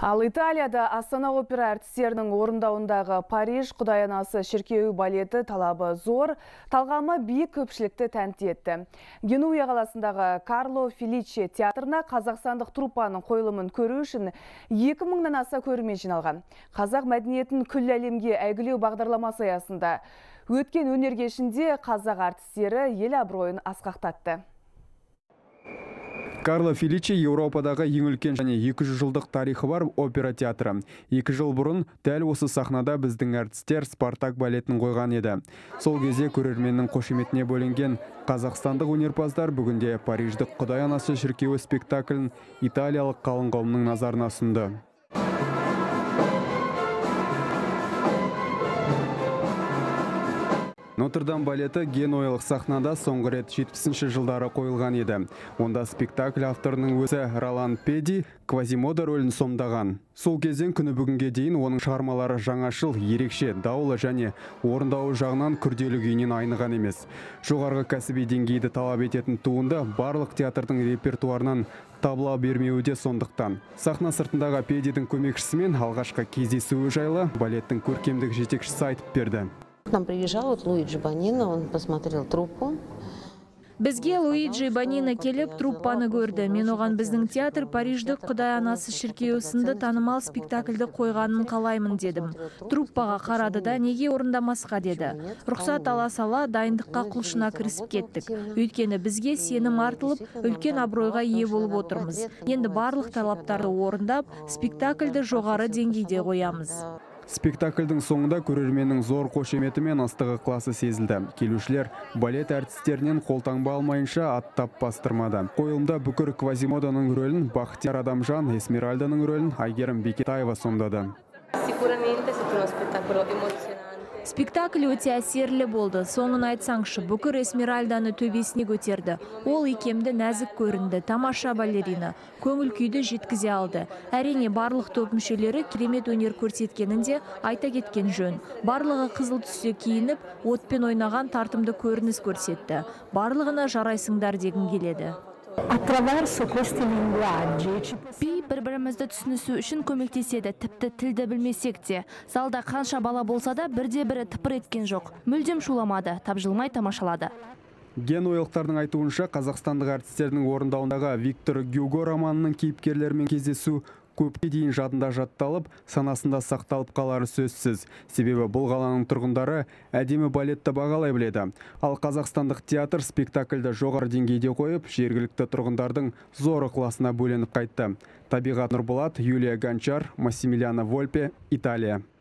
Ал Италияда Астана опера әртістерінің орындауындағы Париж Құдай анасы шіркеуі балеті талабы зор, талғамы биік көпшілікті тәнті етті. Генуя қаласындағы Карло Феличе театрына қазақстандық труппаның қойылымын көру үшін 2000-нан аса көрермен жиналған. Қазақ мәдениетін күллі әлемге әйгілеу бағдарламасы аясында өткен өнер кешінде қазақ әртістері ел абыройын асқақтатты. Карло Феличе Еуропадағы ең үлкен және 200 жылдық тарихы бар опера театры. 2 жыл бұрын дәл осы сахнада біздің әртістер Спартак балетін қойған еді. Сол кезде көрерменнің қошеметіне бөленген қазақстандық өнерпаздар бүгінде Париждік Құдай анасы шіркеуі спектаклін италиялық қалың қауымның назарына ұсынды. Нотр-Дам балеті генуялық сахнада соңғы рет 70-ші жылдары қойылған еді. Онда спектакль авторының өзі Ролан Педи Квазимодо рөлін сомдаған. Сол кезден күні бүгінге дейін оның шығармалары жаңашыл, ерекше, даулы және орындауы жағынан күрделі күйінен айныған емес. Жоғарғы кәсіби деңгейді талап ететін туынды барлық театрдың репертуарынан табыла бермеуі де сондықтан. Сахна сыртындағы Педидің көмекшісімен алғашқы кездесуі жайлы балеттің көркемдік жетекшісі айтып берді. К нам приезжал Луиджи Бонино, он посмотрел труппу. Бізге Луиджи Бонино келіп труппаны көрді. Мен оған біздің театр Париждік Құдай анасы шіркеуі сынды танымал спектакльді қойғанын қалаймын дедім. Труппаға қарады да неге орындамасқа деді. Рұқсат ала сала дайындыққа құлшына кірісіп кеттік. Өйткені бізге сенім артылып, үлкен абыройға ие болып отырмыз. Енді барлық талаптарды орындап, спектакльді жоғары деңгейде қоямыз. Спектакльдің соңында көрерменнің зор қошеметі мен ыстығы ықыласы сезілді. Келушілер балет әртістерінен қолтаңба алмайынша аттап бастырмады. Қойылымда бүкір Квазимодоның рөлін Бахтияр Адамжан, Эсмеральданың рөлін Айгерім Бекетаева сомдады. Спектакль өте әсерлі болды. Соңын айтсаңшы, бүкір Эсмеральданы төбесіне көтерді. Ол икемді нәзік көрінді, тамаша балерина, көңіл күйді жеткізе алды. Әрине барлық топ мүшелері керемет өнер көрсеткенінде айта кеткен жөн. Барлығы қызыл түсте киініп, отпен ойнаған тартымды көрініс көрсетті. Барлығына жарайсыңдар дегім келеді. Би бір-бірімізді түсінісу үшін көмектеседі, тіпті тілді білмесек те. Залда қанша бала болса да бірде-бірі тыпыр еткен жоқ. Мүлдем шуламады, тапжылмай тамашалады. Генуялықтардың айтуынша қазақстандық әртістердің орындауындағы Виктор Гюго романының кейіпкерлерімен кездесу көпке дейін жадында жатталып, санасында сақталып қалары сөзсіз. Себебі бұл қаланың тұрғындары әдемі балетті бағалай біледі. Ал қазақстандық театр спектакльді жоғары деңгейде қойып, жергілікті тұрғындардың зор ықыласына бөленіп қайтты. Табиғат Нұрболат, Юлия Гончар, Массимилиано Вольпе, Италия.